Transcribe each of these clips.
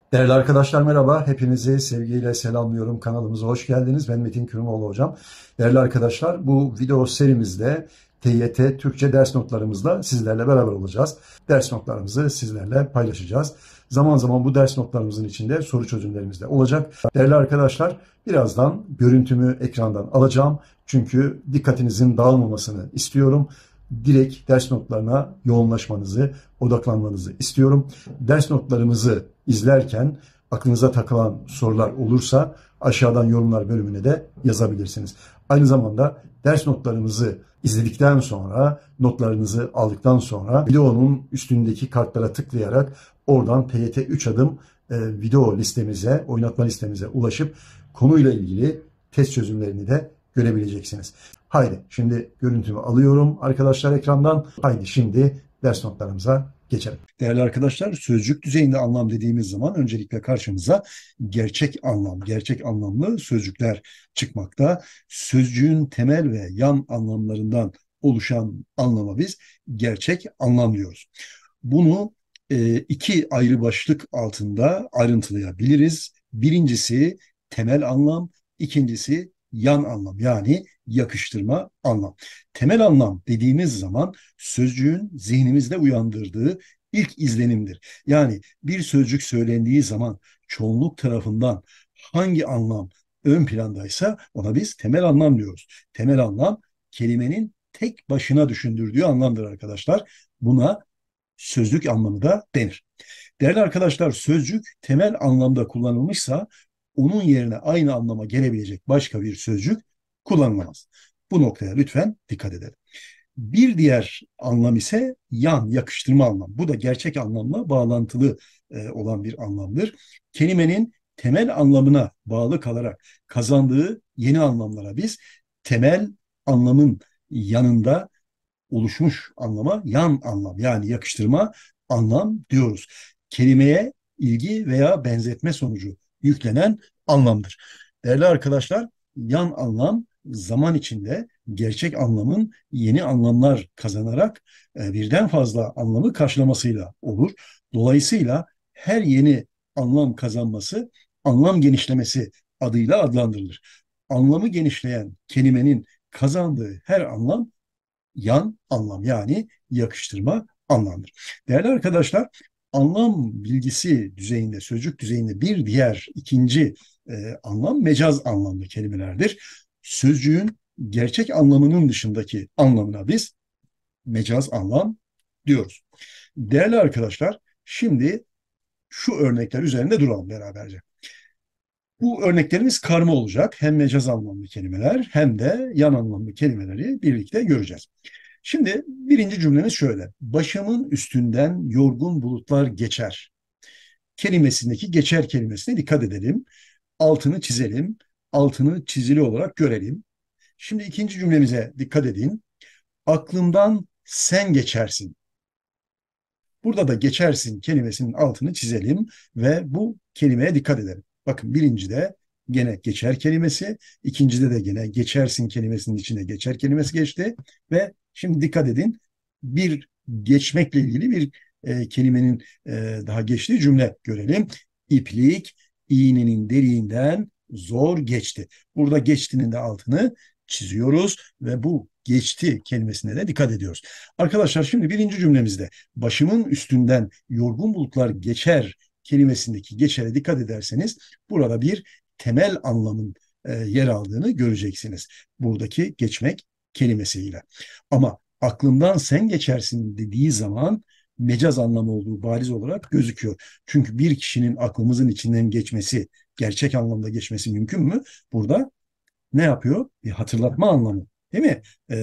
Değerli arkadaşlar merhaba. Hepinizi sevgiyle selamlıyorum. Kanalımıza hoş geldiniz. Ben Metin Kürümoğlu hocam. Değerli arkadaşlar bu video serimizde TYT Türkçe ders notlarımızla sizlerle beraber olacağız. Ders notlarımızı sizlerle paylaşacağız. Zaman zaman bu ders notlarımızın içinde soru çözümlerimiz de olacak. Değerli arkadaşlar birazdan görüntümü ekrandan alacağım. Çünkü dikkatinizin dağılmamasını istiyorum. Direkt ders notlarına yoğunlaşmanızı, odaklanmanızı istiyorum. Ders notlarımızı izlerken aklınıza takılan sorular olursa aşağıdan yorumlar bölümüne de yazabilirsiniz. Aynı zamanda ders notlarımızı izledikten sonra, notlarınızı aldıktan sonra videonun üstündeki kartlara tıklayarak oradan TYT 3 adım video listemize, oynatma listemize ulaşıp konuyla ilgili test çözümlerini de görebileceksiniz. Haydi şimdi görüntümü alıyorum arkadaşlar ekrandan. Haydi şimdi ders notlarımıza geçelim. Değerli arkadaşlar, sözcük düzeyinde anlam dediğimiz zaman öncelikle karşımıza gerçek anlam, gerçek anlamlı sözcükler çıkmakta. Sözcüğün temel ve yan anlamlarından oluşan anlama biz gerçek anlam diyoruz. Bunu iki ayrı başlık altında ayrıntılayabiliriz. Birincisi temel anlam, ikincisi yan anlam yani yakıştırma anlam. Temel anlam dediğimiz zaman sözcüğün zihnimizde uyandırdığı ilk izlenimdir. Yani bir sözcük söylendiği zaman çoğunluk tarafından hangi anlam ön plandaysa ona biz temel anlam diyoruz. Temel anlam kelimenin tek başına düşündürdüğü anlamdır arkadaşlar. Buna sözlük anlamı da denir. Değerli arkadaşlar, sözcük temel anlamda kullanılmışsa onun yerine aynı anlama gelebilecek başka bir sözcük kullanılamaz. Bu noktaya lütfen dikkat edelim. Bir diğer anlam ise yan, yakıştırma anlam. Bu da gerçek anlamla bağlantılı olan bir anlamdır. Kelimenin temel anlamına bağlı kalarak kazandığı yeni anlamlara biz temel anlamın yanında oluşmuş anlama yan anlam yani yakıştırma anlam diyoruz. Kelimeye ilgi veya benzetme sonucu yüklenen anlamdır. Değerli arkadaşlar, yan anlam zaman içinde gerçek anlamın yeni anlamlar kazanarak birden fazla anlamı karşılamasıyla olur. Dolayısıyla her yeni anlam kazanması anlam genişlemesi adıyla adlandırılır. Anlamı genişleyen kelimenin kazandığı her anlam yan anlam yani yakıştırma anlamdır. Değerli arkadaşlar, anlam bilgisi düzeyinde, sözcük düzeyinde bir diğer ikinci anlam mecaz anlamlı kelimelerdir. Sözcüğün gerçek anlamının dışındaki anlamına biz mecaz anlam diyoruz. Değerli arkadaşlar, şimdi şu örnekler üzerinde duralım beraberce. Bu örneklerimiz karma olacak. Hem mecaz anlamlı kelimeler hem de yan anlamlı kelimeleri birlikte göreceğiz. Şimdi birinci cümlemiz şöyle. Başımın üstünden yorgun bulutlar geçer. Kelimesindeki geçer kelimesine dikkat edelim. Altını çizelim. Altını çizili olarak görelim. Şimdi ikinci cümlemize dikkat edin. Aklımdan sen geçersin. Burada da geçersin kelimesinin altını çizelim ve bu kelimeye dikkat edelim. Bakın birincide gene geçer kelimesi, ikincide de gene geçersin kelimesinin içine geçer kelimesi geçti ve şimdi dikkat edin bir geçmekle ilgili bir kelimenin daha geçtiği cümle görelim. İplik iğnenin deliğinden zor geçti. Burada geçtinin de altını çiziyoruz ve bu geçti kelimesine de dikkat ediyoruz. Arkadaşlar şimdi birinci cümlemizde başımın üstünden yorgun bulutlar geçer kelimesindeki geçere dikkat ederseniz burada bir temel anlamın yer aldığını göreceksiniz. Buradaki geçmek kelimesiyle. Ama aklımdan sen geçersin dediği zaman mecaz anlamı olduğu bariz olarak gözüküyor. Çünkü bir kişinin aklımızın içinden geçmesi, gerçek anlamda geçmesi mümkün mü? Burada ne yapıyor? Bir hatırlatma anlamı, değil mi?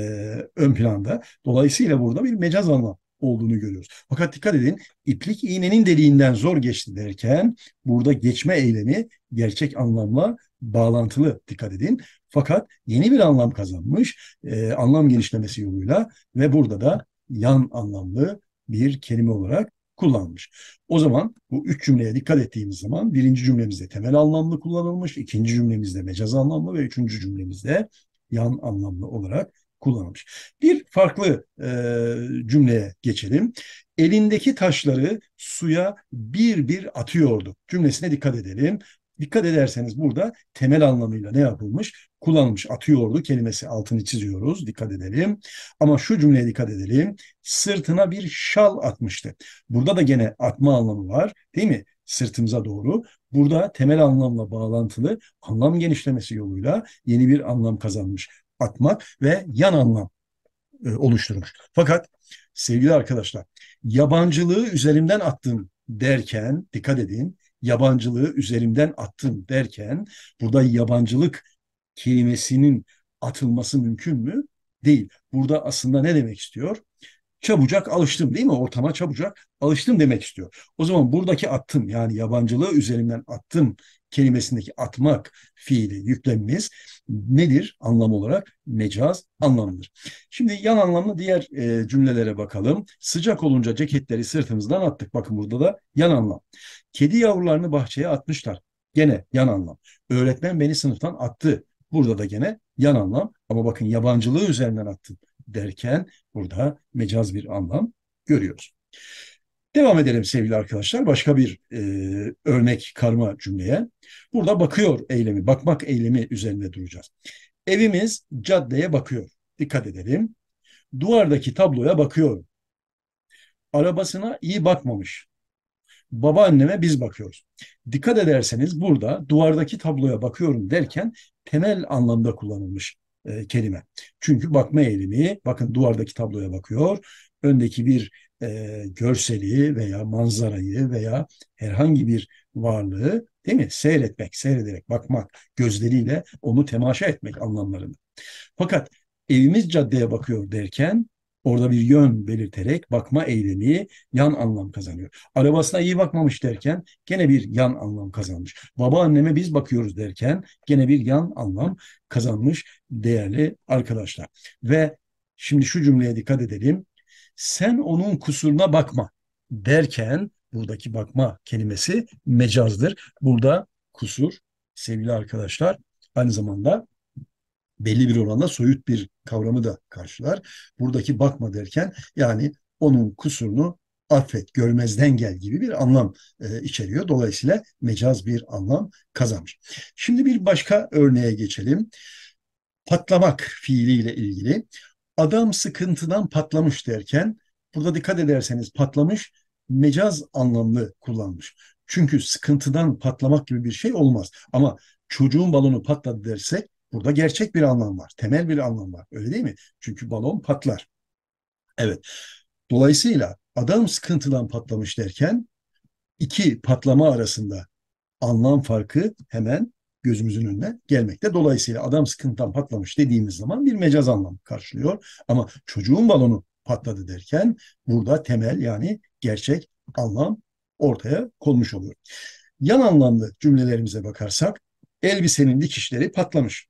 Ön planda. Dolayısıyla burada bir mecaz anlam olduğunu görüyoruz. Fakat dikkat edin, iplik iğnenin deliğinden zor geçti derken burada geçme eylemi gerçek anlamla bağlantılı, dikkat edin. Fakat yeni bir anlam kazanmış, anlam genişlemesi yoluyla ve burada da yan anlamlı bir kelime olarak kullanmış. O zaman bu üç cümleye dikkat ettiğimiz zaman birinci cümlemizde temel anlamlı kullanılmış, ikinci cümlemizde mecaz anlamlı ve üçüncü cümlemizde yan anlamlı olarak kullanılmış. Bir farklı cümleye geçelim. Elindeki taşları suya bir bir atıyordu. Cümlesine dikkat edelim. Dikkat ederseniz burada temel anlamıyla ne yapılmış? Kullanılmış. Atıyordu kelimesi altını çiziyoruz. Dikkat edelim. Ama şu cümleye dikkat edelim. Sırtına bir şal atmıştı. Burada da gene atma anlamı var, değil mi? Sırtımıza doğru. Burada temel anlamla bağlantılı anlam genişlemesi yoluyla yeni bir anlam kazanmış. Atmak ve yan anlam oluşturmuş. Fakat sevgili arkadaşlar, yabancılığı üzerimden attım derken, dikkat edin, yabancılığı üzerimden attım derken burada yabancılık kelimesinin atılması mümkün mü? Değil. Burada aslında ne demek istiyor? Çabucak alıştım, değil mi? Ortama çabucak alıştım demek istiyor. O zaman buradaki attım, yani yabancılığı üzerimden attım kelimesindeki atmak fiili yüklemimiz nedir? Anlam olarak mecaz anlamıdır. Şimdi yan anlamlı diğer cümlelere bakalım. Sıcak olunca ceketleri sırtımızdan attık. Bakın burada da yan anlam. Kedi yavrularını bahçeye atmışlar. Gene yan anlam. Öğretmen beni sınıftan attı. Burada da gene yan anlam. Ama bakın yabancılığı üzerinden attım derken burada mecaz bir anlam görüyoruz. Devam edelim sevgili arkadaşlar. Başka bir örnek karma cümleye. Burada bakıyor eylemi, bakmak eylemi üzerinde duracağız. Evimiz caddeye bakıyor. Dikkat edelim. Duvardaki tabloya bakıyorum. Arabasına iyi bakmamış. Babaanneme biz bakıyoruz. Dikkat ederseniz burada duvardaki tabloya bakıyorum derken temel anlamda kullanılmış kelime. Çünkü bakma eğilimi, bakın duvardaki tabloya bakıyor, öndeki bir görseli veya manzarayı veya herhangi bir varlığı, değil mi? Seyretmek, seyrederek bakmak, gözleriyle onu temaşa etmek anlamlarında. Fakat evimiz caddeye bakıyor derken orada bir yön belirterek bakma eylemi yan anlam kazanıyor. Arabasına iyi bakmamış derken gene bir yan anlam kazanmış. Babaanneme biz bakıyoruz derken gene bir yan anlam kazanmış değerli arkadaşlar. Ve şimdi şu cümleye dikkat edelim. Sen onun kusuruna bakma derken buradaki bakma kelimesi mecazdır. Burada kusur sevgili arkadaşlar aynı zamanda belli bir oranda soyut bir kavramı da karşılar. Buradaki bakma derken yani onun kusurunu affet, görmezden gel gibi bir anlam içeriyor. Dolayısıyla mecaz bir anlam kazanmış. Şimdi bir başka örneğe geçelim. Patlamak fiiliyle ilgili. Adam sıkıntıdan patlamış derken burada dikkat ederseniz patlamış mecaz anlamlı kullanmış. Çünkü sıkıntıdan patlamak gibi bir şey olmaz. Ama çocuğun balonu patladı dersek burada gerçek bir anlam var. Temel bir anlam var. Öyle değil mi? Çünkü balon patlar. Evet. Dolayısıyla adam sıkıntıdan patlamış derken iki patlama arasında anlam farkı hemen gözümüzün önüne gelmekte. Dolayısıyla adam sıkıntıdan patlamış dediğimiz zaman bir mecaz anlam karşılıyor. Ama çocuğun balonu patladı derken burada temel yani gerçek anlam ortaya konmuş oluyor. Yan anlamlı cümlelerimize bakarsak elbisenin dikişleri patlamış,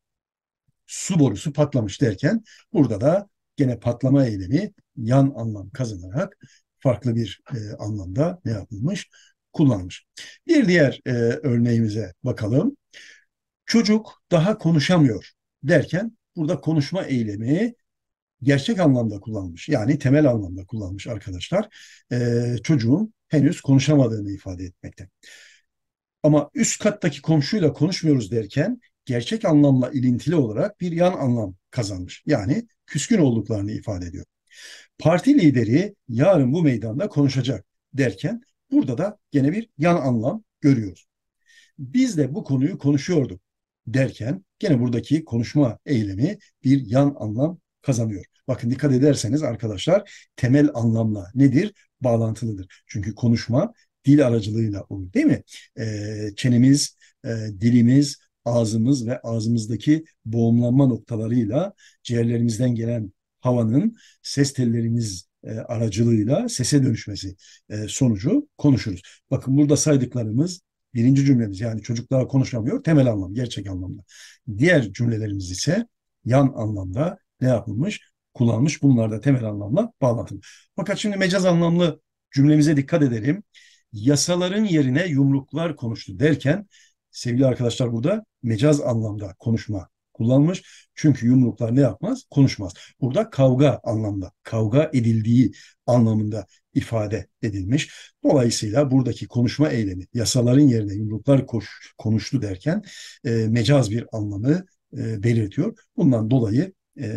su borusu patlamış derken burada da gene patlama eylemi yan anlam kazanarak farklı bir anlamda ne yapılmış? Kullanılmış. Bir diğer örneğimize bakalım. Çocuk daha konuşamıyor derken burada konuşma eylemi gerçek anlamda kullanmış. Yani temel anlamda kullanmış arkadaşlar. Çocuğun henüz konuşamadığını ifade etmekte. Ama üst kattaki komşuyla konuşmuyoruz derken gerçek anlamla ilintili olarak bir yan anlam kazanmış. Yani küskün olduklarını ifade ediyor. Parti lideri yarın bu meydanda konuşacak derken burada da gene bir yan anlam görüyoruz. Biz de bu konuyu konuşuyorduk derken gene buradaki konuşma eylemi bir yan anlam kazanıyor. Bakın dikkat ederseniz arkadaşlar temel anlamla nedir? Bağlantılıdır. Çünkü konuşma dil aracılığıyla olur değil mi? Çenemiz, dilimiz, ağzımız ve ağzımızdaki boğumlanma noktalarıyla ciğerlerimizden gelen havanın ses tellerimiz aracılığıyla sese dönüşmesi sonucu konuşuruz. Bakın burada saydıklarımız birinci cümlemiz yani çocuklar konuşamıyor temel anlam, gerçek anlamda. Diğer cümlelerimiz ise yan anlamda ne yapılmış? Kullanılmış. Bunlar da temel anlamla bağlantılı. Fakat şimdi mecaz anlamlı cümlemize dikkat edelim. Yasaların yerine yumruklar konuştu derken sevgili arkadaşlar burada mecaz anlamda konuşma kullanmış. Çünkü yumruklar ne yapmaz? Konuşmaz. Burada kavga anlamda, kavga edildiği anlamında ifade edilmiş. Dolayısıyla buradaki konuşma eylemi, yasaların yerine yumruklar konuştu derken mecaz bir anlamı belirtiyor. Bundan dolayı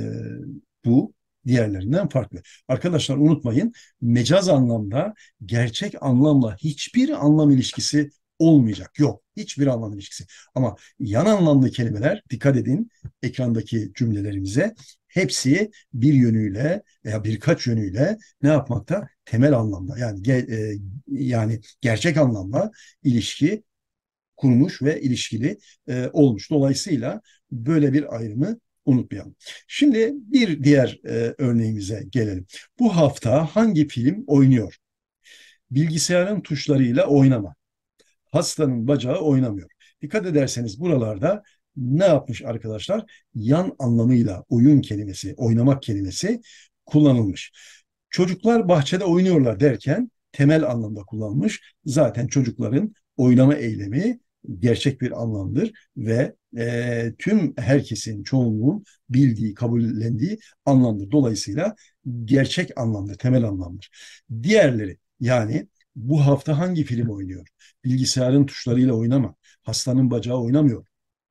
bu diğerlerinden farklı. Arkadaşlar unutmayın, mecaz anlamda gerçek anlamla hiçbir anlam ilişkisi olmayacak. Yok, hiçbir anlam ilişkisi. Ama yan anlamlı kelimeler, dikkat edin ekrandaki cümlelerimize, hepsi bir yönüyle veya birkaç yönüyle ne yapmakta? Temel anlamda, yani gerçek anlamda ilişki kurmuş ve ilişkili olmuş. Dolayısıyla böyle bir ayrımı unutmayalım. Şimdi bir diğer örneğimize gelelim. Bu hafta hangi film oynuyor? Bilgisayarın tuşlarıyla oynama. Hastanın bacağı oynamıyor. Dikkat ederseniz buralarda ne yapmış arkadaşlar? Yan anlamıyla oyun kelimesi, oynamak kelimesi kullanılmış. Çocuklar bahçede oynuyorlar derken temel anlamda kullanılmış. Zaten çocukların oynama eylemi gerçek bir anlamdır ve tüm herkesin, çoğunluğun bildiği, kabullendiği anlamdır. Dolayısıyla gerçek anlamda, temel anlamdır. Diğerleri, yani bu hafta hangi film oynuyor? Bilgisayarın tuşlarıyla oynama. Hastanın bacağı oynamıyor.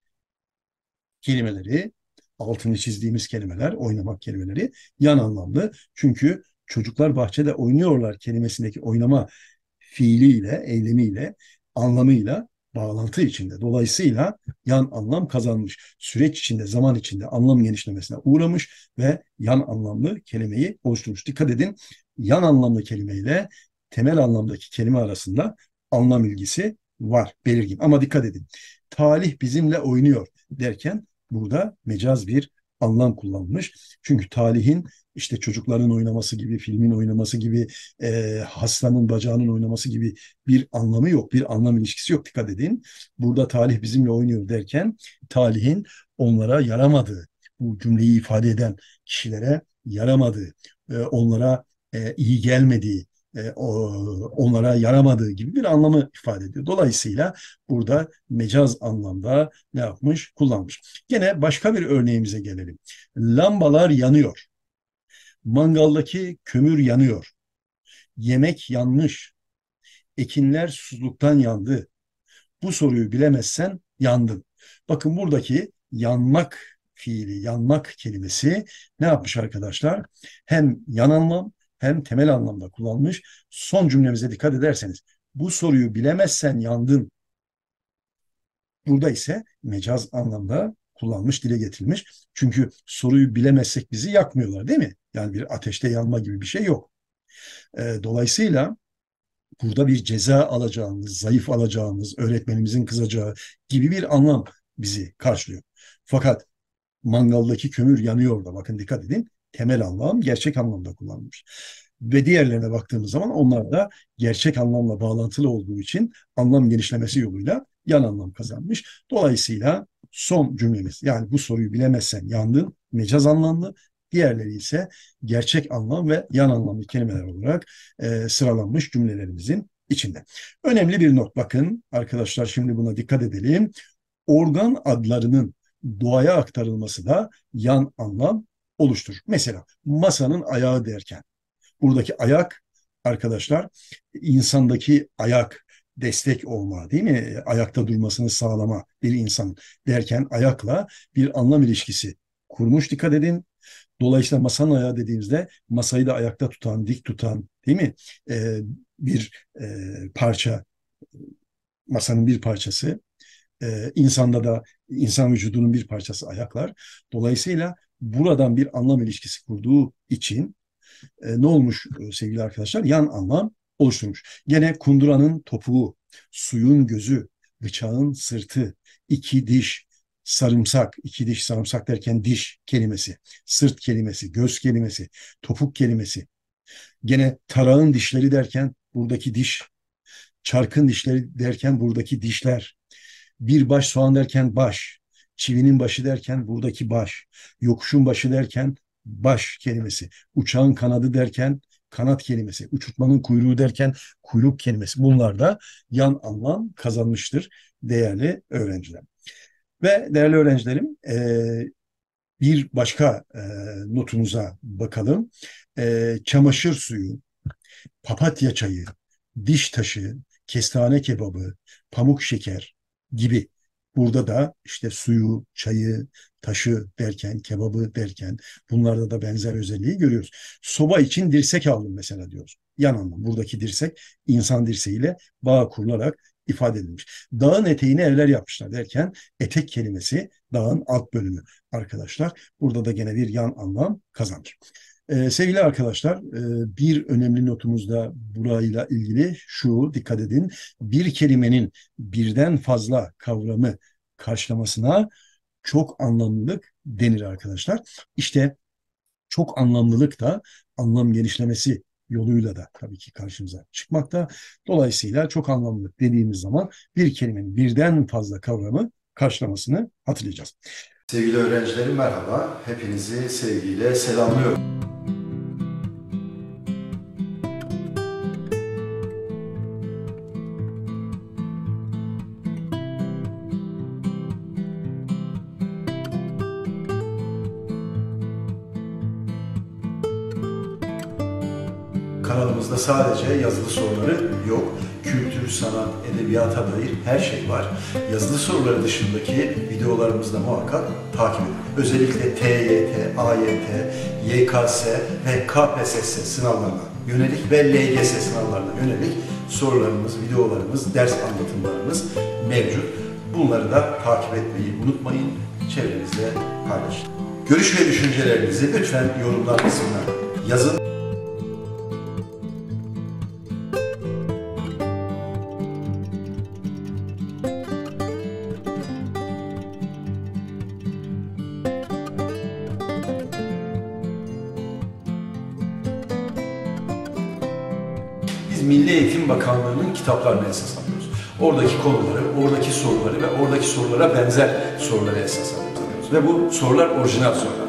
Kelimeleri, altını çizdiğimiz kelimeler, oynamak kelimeleri yan anlamlı. Çünkü çocuklar bahçede oynuyorlar kelimesindeki oynama fiiliyle, eylemiyle, anlamıyla bağlantı içinde. Dolayısıyla yan anlam kazanmış. Süreç içinde, zaman içinde anlam genişlemesine uğramış ve yan anlamlı kelimeyi oluşturmuş. Dikkat edin, yan anlamlı kelimeyle temel anlamdaki kelime arasında anlam ilgisi var, belirgin. Ama dikkat edin, talih bizimle oynuyor derken burada mecaz bir anlam kullanılmış. Çünkü talihin işte çocukların oynaması gibi, filmin oynaması gibi, hastanın bacağının oynaması gibi bir anlamı yok. Bir anlam ilişkisi yok. Dikkat edin. Burada talih bizimle oynuyor derken talihin onlara yaramadığı, bu cümleyi ifade eden kişilere yaramadığı, onlara iyi gelmediği, onlara yaramadığı gibi bir anlamı ifade ediyor. Dolayısıyla burada mecaz anlamda ne yapmış? Kullanmış. Gene başka bir örneğimize gelelim. Lambalar yanıyor. Mangaldaki kömür yanıyor. Yemek yanmış. Ekinler susuzluktan yandı. Bu soruyu bilemezsen yandın. Bakın buradaki yanmak fiili, yanmak kelimesi ne yapmış arkadaşlar? Hem yan anlam hem temel anlamda kullanılmış. Son cümlemize dikkat ederseniz, bu soruyu bilemezsen yandın. Burada ise mecaz anlamda kullanmış, dile getirilmiş. Çünkü soruyu bilemezsek bizi yakmıyorlar, değil mi? Yani bir ateşte yanma gibi bir şey yok. Dolayısıyla burada bir ceza alacağımız, zayıf alacağımız, öğretmenimizin kızacağı gibi bir anlam bizi karşılıyor. Fakat mangaldaki kömür yanıyor da, bakın dikkat edin, temel anlam gerçek anlamda kullanılmış. Ve diğerlerine baktığımız zaman onlar da gerçek anlamla bağlantılı olduğu için anlam genişlemesi yoluyla yan anlam kazanmış. Dolayısıyla son cümlemiz, yani bu soruyu bilemezsen yandın, mecaz anlamlı. Diğerleri ise gerçek anlam ve yan anlamlı kelimeler olarak sıralanmış cümlelerimizin içinde. Önemli bir not, bakın arkadaşlar, şimdi buna dikkat edelim. Organ adlarının doğaya aktarılması da yan anlam oluşturur. Mesela masanın ayağı derken, buradaki ayak arkadaşlar, insandaki ayak, destek olma, değil mi? Ayakta durmasını sağlama bir insan derken ayakla bir anlam ilişkisi kurmuş, dikkat edin. Dolayısıyla masanın ayağı dediğimizde masayı da ayakta tutan, dik tutan, değil mi? Bir parça, masanın bir parçası. İnsanda da, insan vücudunun bir parçası ayaklar. Dolayısıyla buradan bir anlam ilişkisi kurduğu için ne olmuş sevgili arkadaşlar? Yan anlam oluşturmuş. Gene kunduranın topuğu, suyun gözü, bıçağın sırtı, iki diş, sarımsak, iki diş sarımsak derken diş kelimesi, sırt kelimesi, göz kelimesi, topuk kelimesi. Gene tarağın dişleri derken buradaki diş, çarkın dişleri derken buradaki dişler, bir baş soğan derken baş, çivinin başı derken buradaki baş, yokuşun başı derken baş kelimesi, uçağın kanadı derken kanat kelimesi, uçurtmanın kuyruğu derken kuyruk kelimesi. Bunlar da yan anlam kazanmıştır değerli öğrenciler. Ve değerli öğrencilerim, bir başka notumuza bakalım. Çamaşır suyu, papatya çayı, diş taşı, kestane kebabı, pamuk şeker gibi. Burada da işte suyu, çayı, taşı derken, kebabı derken bunlarda da benzer özelliği görüyoruz. Soba için dirsek aldım mesela diyoruz. Yan anlam. Buradaki dirsek insan dirseğiyle bağ kurularak ifade edilmiş. Dağın eteğine evler yapmışlar derken etek kelimesi dağın alt bölümü arkadaşlar. Burada da gene bir yan anlam kazanır. Sevgili arkadaşlar, bir önemli notumuz da burayla ilgili şu, dikkat edin. Bir kelimenin birden fazla kavramı karşılamasına çok anlamlılık denir arkadaşlar. İşte çok anlamlılık da anlam genişlemesi yoluyla da tabii ki karşımıza çıkmakta. Dolayısıyla çok anlamlılık dediğimiz zaman bir kelimenin birden fazla kavramı karşılamasını hatırlayacağız. Sevgili öğrencilerim merhaba. Hepinizi sevgiyle selamlıyorum. Kanalımızda sadece yazılı soruları yok. Kültür, sanat, edebiyata dair her şey var. Yazılı soruları dışındaki videolarımızda muhakkak takip edin. Özellikle TYT, AYT, YKS ve KPSS sınavlarına yönelik ve LGS sınavlarına yönelik sorularımız, videolarımız, ders anlatımlarımız mevcut. Bunları da takip etmeyi unutmayın. Çevrenizde paylaşın. Görüş ve düşüncelerinizi lütfen yorumlar kısmına yazın. Milli Eğitim Bakanlığı'nın kitaplarını esas alıyoruz. Oradaki konuları, oradaki soruları ve oradaki sorulara benzer soruları esas alıyoruz. Ve bu sorular orijinal sorular.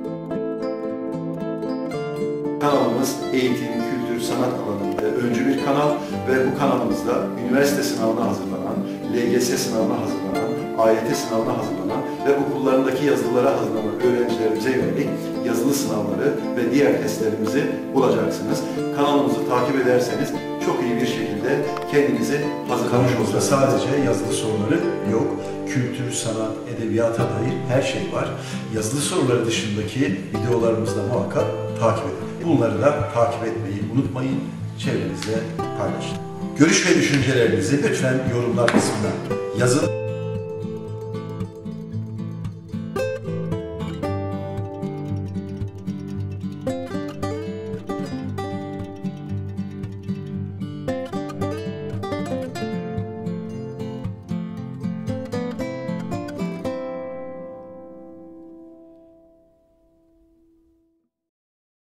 Kanalımız eğitim, kültür, sanat alanında öncü bir kanal ve bu kanalımızda üniversite sınavına hazırlanan, LGS sınavına hazırlanan, AYT sınavına hazırlanan ve okullarındaki yazılılara hazırlanan öğrencilerimize yönelik yazılı sınavları ve diğer testlerimizi bulacaksınız. Kanalımızı takip ederseniz çok iyi bir şekilde kendinizi hazırlamış olursunuz. Sadece yazılı soruları yok. Kültür, sanat, edebiyata dair her şey var. Yazılı soruları dışındaki videolarımızda muhakkak takip edin. Bunları da takip etmeyi unutmayın. Çevrenizde paylaşın. Görüş ve düşüncelerinizi lütfen yorumlar kısmına yazın.